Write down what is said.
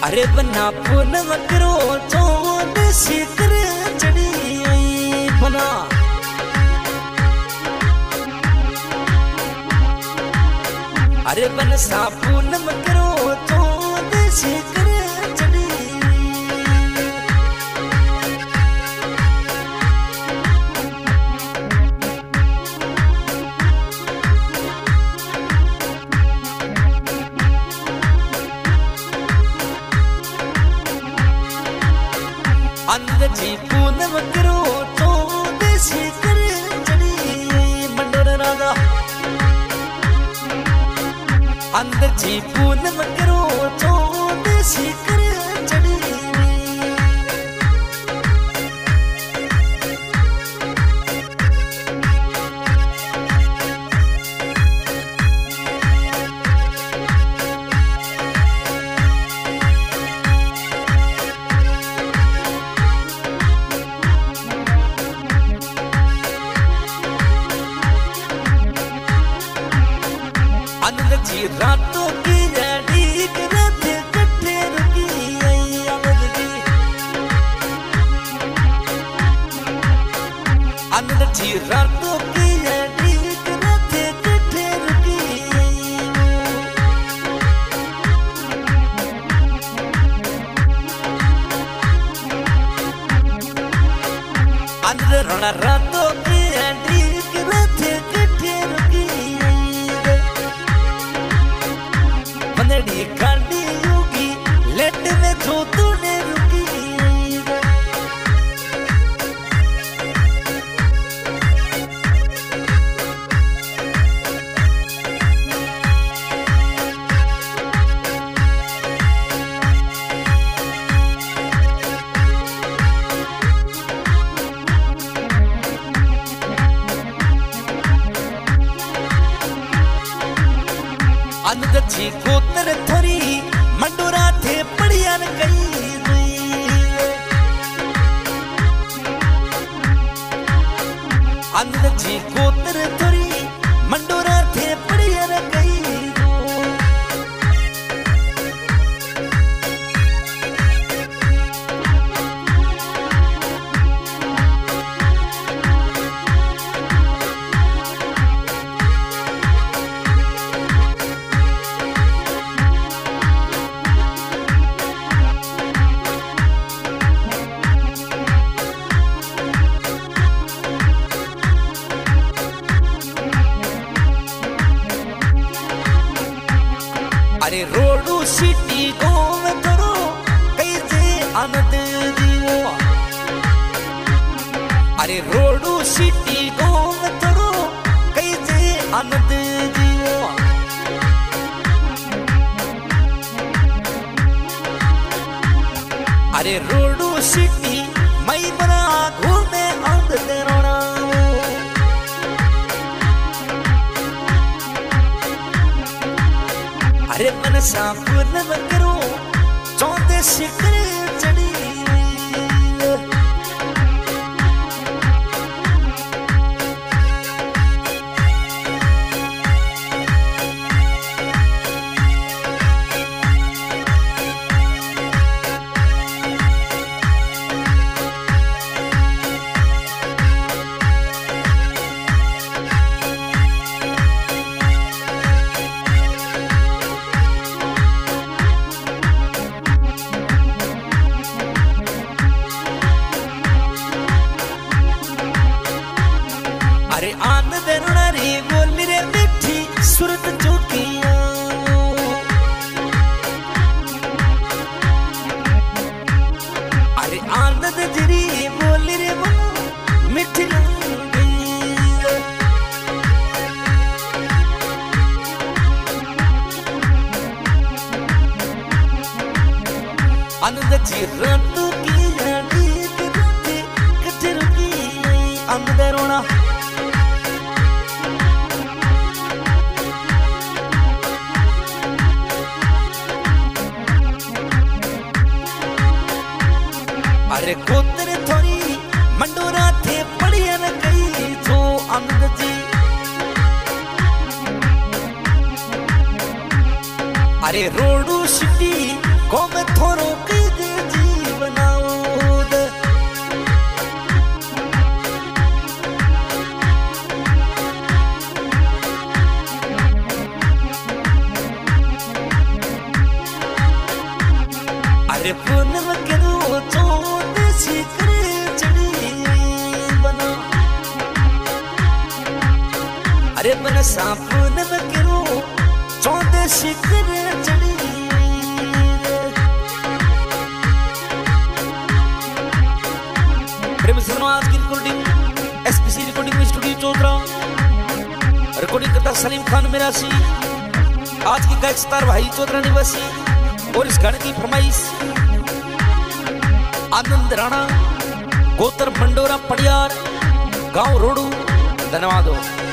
अरे बना पूनम करो चौद शिकर चढ़ी बना अरे बन सा पूनम करो चौद शिकर चढ़ी अंगजी पूनम करो चौद शिकर चढ़ी मंडोर राजा अंगजी पूनम करो चौद शिकर चढ़ी अंगजी रातों की जड़ी करते कट्ठे रुकी अंगजी रातों की जड़ी करते कट्ठे रुकी अंदर रोना रातों की जड़ी करते कट्ठे रुकी गाड़ी योगी लेट में जो तूने रुकी अंगजी कोतर थोरी मंडोरा थे पड़ियान गई अंगजी कोतर थोरी मंडोरा थे पड़ियान गई अरे रोडू सिटी गोम करो कैसे आनंद जीवो अरे रोडू सिटी गोम करो कैसे आनंद जीवो अरे रोडू सिटी मई बना घूमे आनंद रोना अरे मन सा पूनम करो चौदह शिकर चढ़ी अरे आनंद रोना रे बोली रे मिठी सुरत चौकिया अरे आनंद जरी बोली रे वो मिठी आनंद जी रातों की जड़ी करते कट्ठे रुकी आनंद रोना अरे कोतर थोड़ी मंडोरा थे पड़ियन गई जो अंगजी अरे रोडू सिटी को मैं थोरो की जी बनाओ दे अरे पूनम करो चोद शिकर चढ़ी बना अरे मन पूनम करो चोद शिकर चढ़ी प्रेम सिनेमा आज की रिकॉर्डिंग एसपीसी रिकॉर्डिंग स्टूडियो चौधरा रिकॉर्डिंग करता सलीम खान मेरासी आज की गायक स्टार भाई चौधरा निवासी और इस गाने की फरमाइश आनंद राणा गोतर मंडोरा पड़ियार गांव रोडू धन्यवाद।